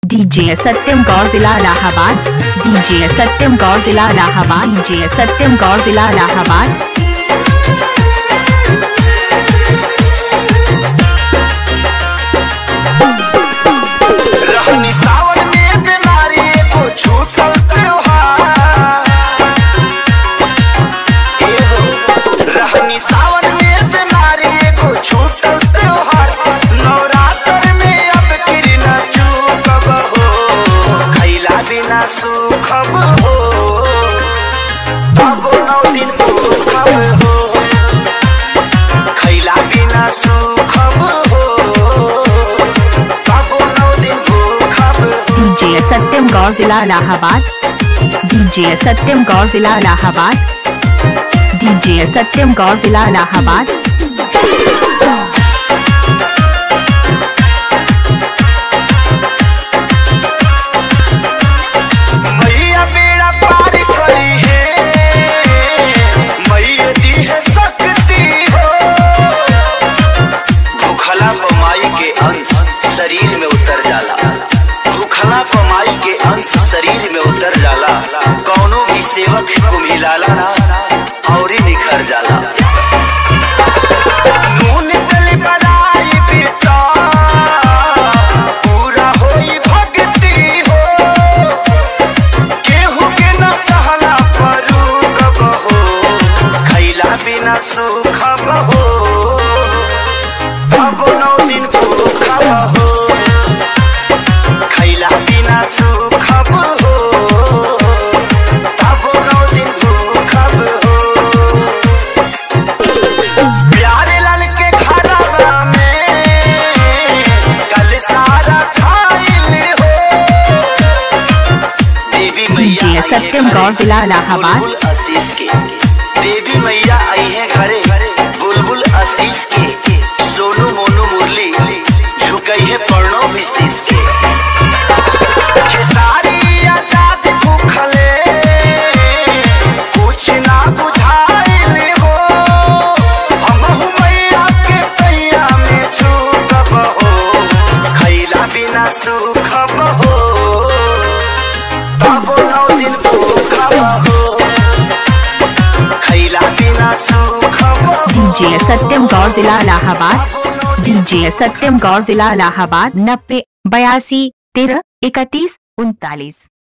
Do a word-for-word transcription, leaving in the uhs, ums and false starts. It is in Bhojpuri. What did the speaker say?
डीजे सत्यम गौर जिला इलाहाबाद। डीजे सत्यम गौर जिला इलाहाबाद। डीजे सत्यम गौर जिला इलाहाबाद। रहनी सावन में बीमारी को छूटल त्योहार, रहनी सावन में बीमारी को छूटल त्योहार। नवरात्र में अब गिर न चूकब हो, खैला बिना सूखब हो, अब नौ दिन भूखब हो, खैला बिना सूखब हो, डीजे सत्यम गौर जिला इलाहाबाद। डीजे सत्यम गौर जिला इलाहाबाद। डीजे सत्यम गौर जिला इलाहाबाद। मैया बेड़ा पार करी है, मैया दी है शक्ति हो, भूखला पमाई के अंश शरीर में उतर जाला, भूखला पमाई के अंश शरीर में उतर जाला। कौनो भी सेवक को मिलाला ना और ही निखर जाला। नून तेल बनाई बेटा पूरा होई भक्ति हो, केहू के न कहला परू कब हो, खैला बिना सूखब हो, तब नौ दिन भूखब हो, खैला बिना सूखब हो, तब नौ दिन भूखब हो। प्यारे लाल के घरवा में कल सारा खाइल हो, देवी मैया डीजे सत्यम गौर जिला इलाहाबाद। बुलबुल आशीष के, देवी मैया आई है घरे बुलबुल आशीष के, सोनू मोनू मुरली झुकई है पर्णो विशेष के। खेसारी आजाद भूखले कुछ ना बुझाइल हो, हमहु मैया के पैया में झुकब हो, खैला बिना सूखब हो, तब नौ दिन भूखब हो, खैला बिना सूखब हो। डीजे सत्यम गौर जिला इलाहाबाद। डीजे सत्यम गौर जिला इलाहाबाद। नब्बे बयासी तेरह इकतीस उनतालीस।